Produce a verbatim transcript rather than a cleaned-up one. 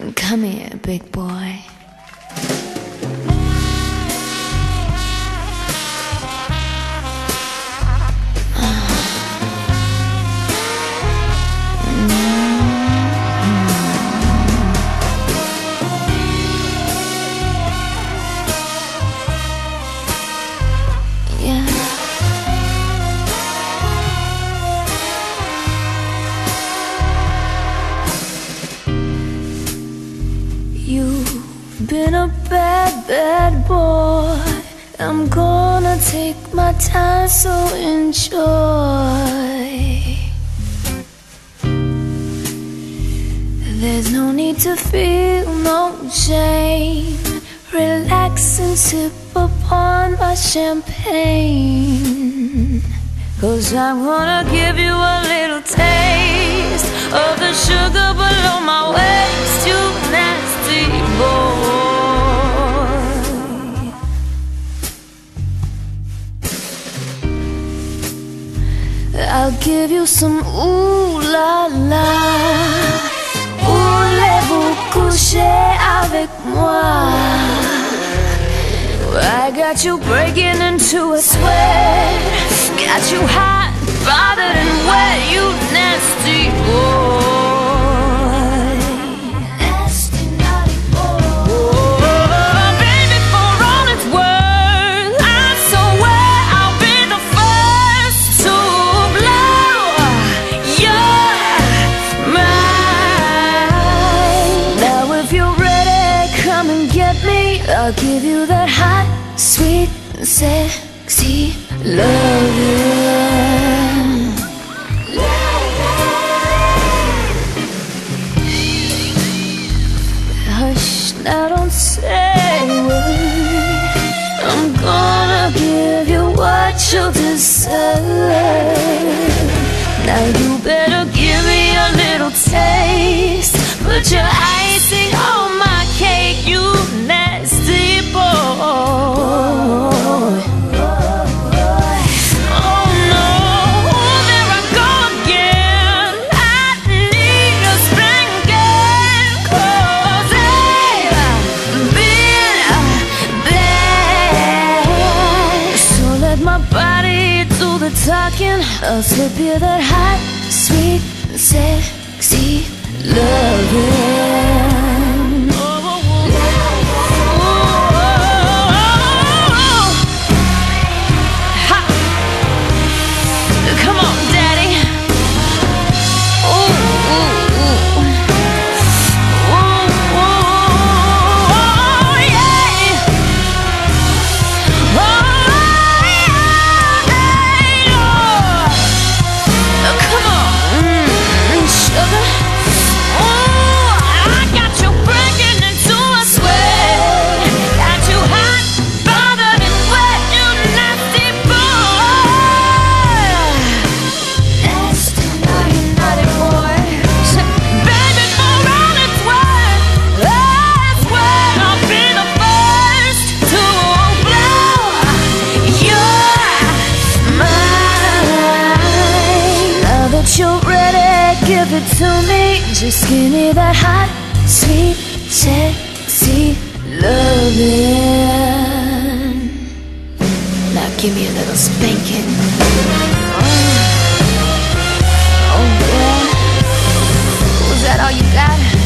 Come here, big boy. You've been a bad, bad boy. I'm gonna take my time, so enjoy. There's no need to feel no shame. Relax and sip upon my champagne, 'cause I'm gonna give you a little taste of the sugar below my waist, you nasty boy. I'll give you some ooh la la. Voulez-vous coucher avec moi? I got you breaking into a sweat, got you hot, bothered and wet, you nasty boy. Nasty, naughty boy. Oh, baby, for all it's worth, I swear I'll be the first to blow your mind. Now if you're ready, come and get me. I'll give you that hot, sweet, sexy loving. Hush, now don't say a word. I'm gonna give you what you deserve. Now you better give me a little taste. Put your icing on my cake, you nasty boy. Talking, I'll slip you that hot, sweet, sexy loving. Oh, oh, oh, oh, oh. Ha. Come on, daddy. Ooh, ooh, ooh. Ooh, ooh, oh, yeah. Oh. You're ready, give it to me. Just give me that hot, sweet, sexy loving. Now give me a little spanking. Oh, oh yeah. Was that all you got?